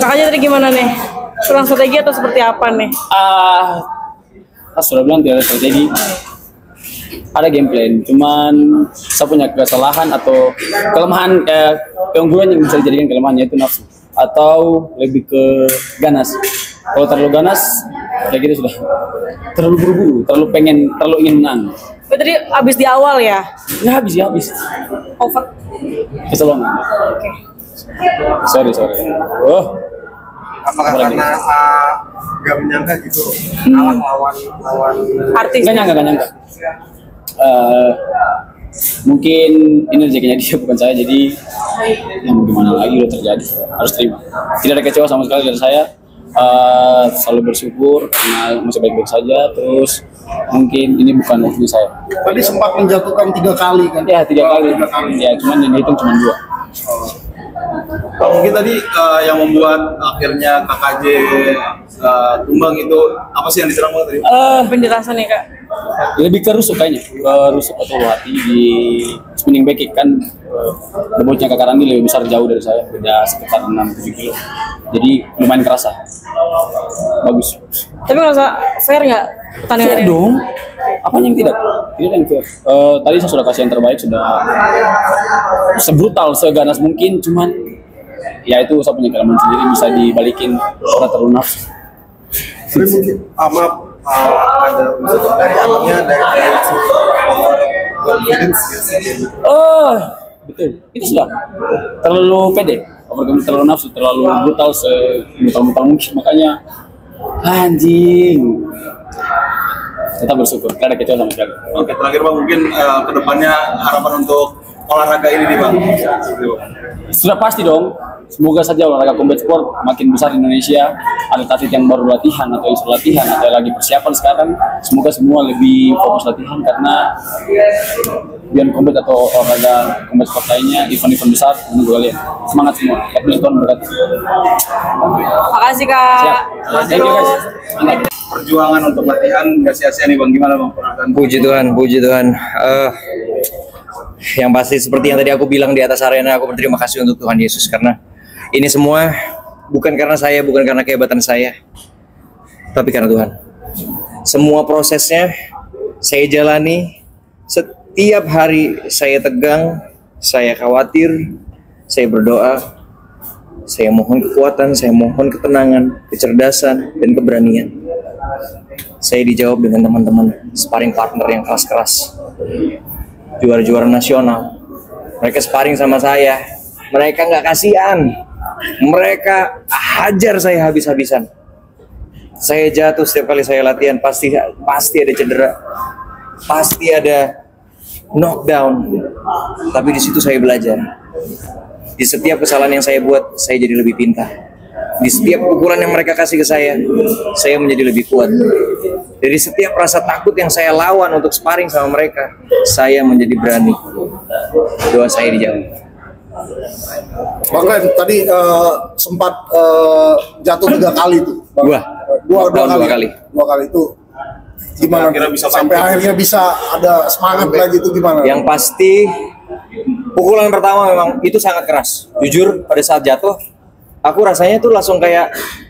Kakaknya tadi gimana nih? Kurang strategi atau seperti apa nih? Sudah bilang tidak ada strategi, ada game plan. Cuman saya punya kesalahan atau kelemahan, keunggulan yang bisa dijadikan kelemahan, yaitu nafsu atau lebih ke ganas. Kalau terlalu ganas, kayak gitu sudah terlalu buru-buru, terlalu ingin menang. Tadi habis di awal ya? Ya habis. Over. Kecolongan. Oke. Sorry. Oh. Apakah karena gak menyangka gitu kalah lawan Artis. Gak nyangka. Mungkin ini rezekinya dia, bukan saya, jadi ya mau gimana lagi, udah terjadi, harus terima. Tidak ada kecewa sama sekali dari saya. Selalu bersyukur karena masih baik-baik saja. Terus mungkin ini bukan waktunya saya. tadi sempat menjatuhkan 3 kali kan? Ya 3 kali. Ya cuman yang dihitung cuma 2. Mungkin tadi yang membuat akhirnya KKJ tumbang itu apa sih yang diserang tadi? Penjelasan nih Kak. Lebih ke rusuk kayaknya, rusuk atau hati di spinning back kick kan. Bobotnya Kakak Randi lebih besar jauh dari saya, beda sekitar 6-7 kilo. Jadi lumayan kerasa. Bagus. Tapi ngerasa fair nggak pertandingan Fair ini? dong. Apanya yang tidak? Tidak yang fair. Tadi saya sudah kasih yang terbaik, sudah sebrutal, seganas mungkin. Cuman ya itu saya punya kelemahan sendiri, bisa dibalikin karena terlalu nafsu. Tapi mungkin ada unsur dari alamnya dari confidence. Betul. Itu sudah terlalu pede, terlalu nafsu, terlalu brutal, sebrutal mungkin. Makanya anjing. Tetap bersyukur, tidak ada kecewa sama sekali. Oke, terakhir Bang, mungkin kedepannya harapan untuk olahraga ini nih Bang. Sudah pasti dong. Semoga saja olahraga combat sport makin besar di Indonesia. Atlet-atlet yang baru latihan atau yang sudah latihan atau yang lagi persiapan sekarang, semoga semua lebih fokus latihan, karena biar combat atau olahraga combat sport lainnya, event-event besar menunggu kalian. Semangat semua. Tuhan berkati. Makasih Kak. Siap. Thank you guys. Perjuangan untuk latihan nggak sia-sia nih Bang, gimana Bang? Puji Tuhan. Yang pasti seperti yang tadi aku bilang di atas arena, aku berterima kasih untuk Tuhan Yesus, karena ini semua bukan karena saya, bukan karena kehebatan saya, tapi karena Tuhan. Semua prosesnya saya jalani. Setiap hari saya tegang, saya khawatir, saya berdoa, saya mohon kekuatan, saya mohon ketenangan, kecerdasan, dan keberanian. Saya dijawab dengan teman-teman sparring partner yang keras-keras, juara-juara nasional. Mereka sparring sama saya, mereka nggak kasihan, mereka hajar saya habis-habisan. Saya jatuh setiap kali saya latihan, pasti ada cedera, pasti ada knockdown. Tapi di situ saya belajar. Di setiap kesalahan yang saya buat, saya jadi lebih pintar. Di setiap pukulan yang mereka kasih ke saya menjadi lebih kuat. Dari setiap rasa takut yang saya lawan untuk sparring sama mereka, saya menjadi berani. Doa saya dijawab. Bang Ren, tadi sempat jatuh 3 kali tuh. Dua kali. 2 kali itu gimana? Sampai akhirnya bisa ada semangat lagi itu gimana? Yang pasti pukulan pertama memang itu sangat keras. Jujur pada saat jatuh, aku rasanya tuh langsung kayak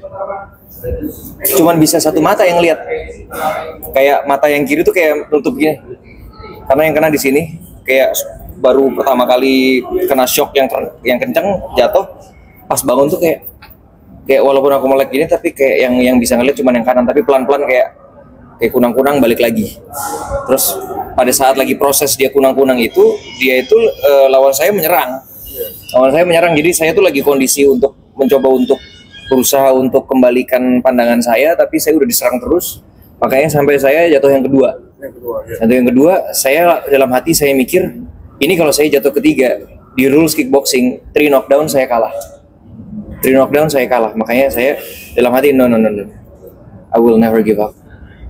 cuman bisa satu mata yang lihat. Kayak mata yang kiri tuh kayak nutup gini. Karena yang kena di sini kayak baru pertama kali kena shock yang kencang, jatuh. Pas bangun tuh kayak walaupun aku melek gini, tapi kayak yang bisa ngeliat cuman yang kanan, tapi pelan-pelan kayak kunang-kunang balik lagi. Terus pada saat lagi proses dia kunang-kunang itu, dia itu lawan saya menyerang. Jadi saya tuh lagi kondisi untuk mencoba untuk berusaha untuk kembalikan pandangan saya, tapi saya udah diserang terus. Makanya sampai saya jatuh yang kedua. Yang kedua, saya dalam hati saya mikir, ini kalau saya jatuh ketiga di rules kickboxing, 3 knockdown saya kalah. Makanya saya dalam hati no. I will never give up.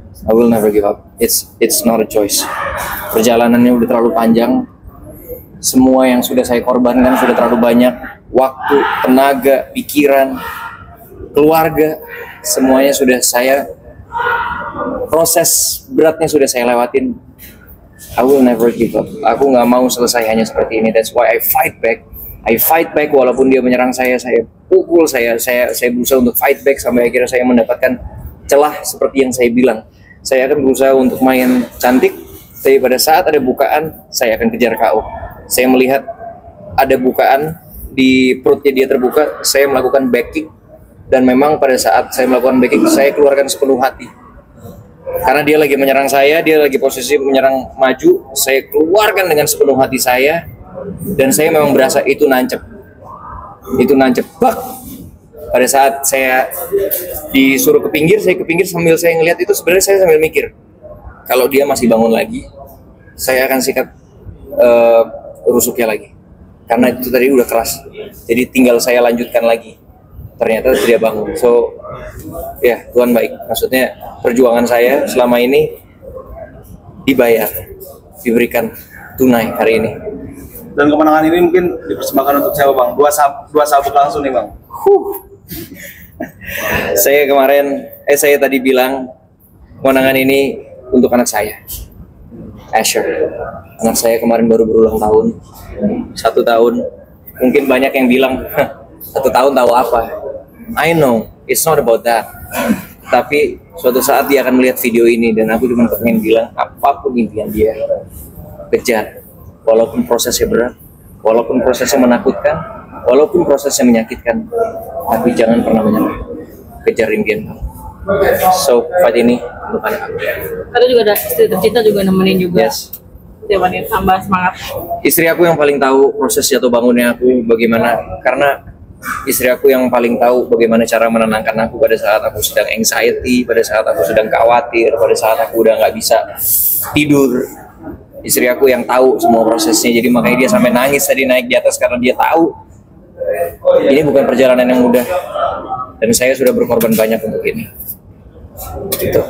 It's not a choice. Perjalanannya udah terlalu panjang. Semua yang sudah saya korbankan sudah terlalu banyak. Waktu, tenaga, pikiran, keluarga, semuanya sudah saya, proses beratnya sudah saya lewatin. I will never give up. Aku nggak mau selesai hanya seperti ini. That's why I fight back. I fight back walaupun dia menyerang saya pukul, saya berusaha untuk fight back sampai akhirnya saya mendapatkan celah seperti yang saya bilang. Saya akan berusaha untuk main cantik, tapi pada saat ada bukaan, saya akan kejar KO. Saya melihat ada bukaan di perutnya dia terbuka, saya melakukan back kick, dan memang pada saat saya melakukan back kick, saya keluarkan sepenuh hati. Karena dia lagi menyerang saya, dia lagi posisi menyerang maju, saya keluarkan dengan sepenuh hati saya, dan saya memang berasa itu nancep, bak. Pada saat saya disuruh ke pinggir, saya ke pinggir sambil saya ngelihat itu, sebenarnya saya sambil mikir, kalau dia masih bangun lagi, saya akan sikat rusuknya lagi, karena itu tadi udah keras, jadi tinggal saya lanjutkan lagi. Ternyata tidak bangun. So ya, Tuhan baik, maksudnya perjuangan saya selama ini dibayar, diberikan tunai hari ini. Dan kemenangan ini mungkin dipersembahkan untuk siapa Bang? Dua sabuk langsung nih Bang. Saya tadi bilang kemenangan ini untuk anak saya, Asher. Anak saya kemarin baru berulang tahun, 1 tahun. Mungkin banyak yang bilang, 1 tahun tahu apa? I know, it's not about that. Tapi suatu saat dia akan melihat video ini, dan aku cuma pengen bilang, apapun impian dia, kejar. Walaupun prosesnya berat, walaupun prosesnya menakutkan, walaupun prosesnya menyakitkan, tapi jangan pernah menyerah. Kejar impian kamu. So, fight ini untuk anak aku. Ada juga ada istri tercinta juga nemenin juga. Yes. Dia wanita tambah semangat. Istri aku yang paling tahu proses jatuh bangunnya aku bagaimana, karena istri aku yang paling tahu bagaimana cara menenangkan aku pada saat aku sedang anxiety, pada saat aku sedang khawatir, pada saat aku udah nggak bisa tidur. Istri aku yang tahu semua prosesnya, jadi makanya dia sampai nangis tadi naik di atas, karena dia tahu ini bukan perjalanan yang mudah, dan saya sudah berkorban banyak untuk ini. Itu.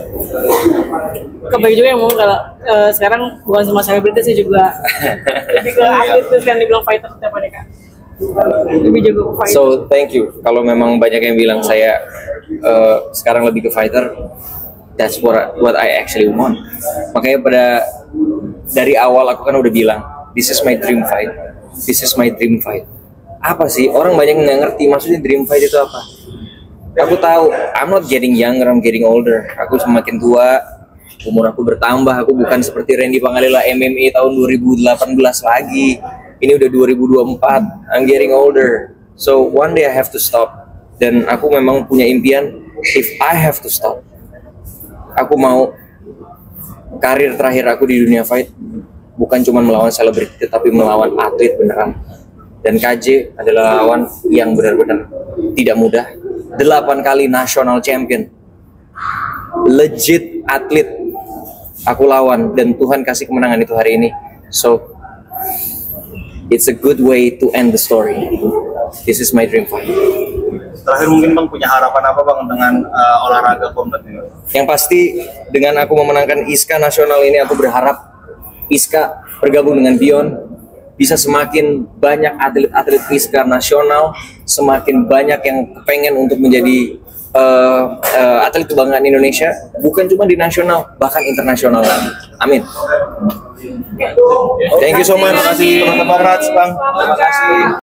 Kebaik juga yang mau kalau sekarang bukan cuma selebritis sih juga lebih ke atlet terus kan dibilang fighter setiap hari Kak. Lebih jago ke fighter. So thank you. Kalau memang banyak yang bilang saya sekarang lebih ke fighter, that's what I actually want. Makanya dari awal aku kan udah bilang, this is my dream fight. This is my dream fight. Apa sih? Orang banyak nggak ngerti maksudnya dream fight itu apa. Aku tahu, I'm not getting younger, I'm getting older. Aku semakin tua, umur aku bertambah. Aku bukan seperti Randy Pangalila MMA tahun 2018 lagi. Ini udah 2024, I'm getting older. So one day I have to stop. Dan aku memang punya impian, if I have to stop, aku mau karir terakhir aku di dunia fight bukan cuma melawan selebriti, tapi melawan atlet beneran. Dan KJ adalah lawan yang benar-benar tidak mudah. 8 kali national champion, legit atlet aku lawan, dan Tuhan kasih kemenangan itu hari ini. So it's a good way to end the story. This is my dream fight. Terakhir mungkin Bang punya harapan apa Bang dengan olahraga combat ini? Yang pasti dengan aku memenangkan ISKA nasional ini, aku berharap ISKA bergabung dengan Beyond, bisa semakin banyak atlet-atlet ISKA nasional, semakin banyak yang pengen untuk menjadi atlet kebanggaan Indonesia, bukan cuma di nasional, bahkan internasional. Amin. Thank you so much. Terima kasih. Bang. Terima kasih.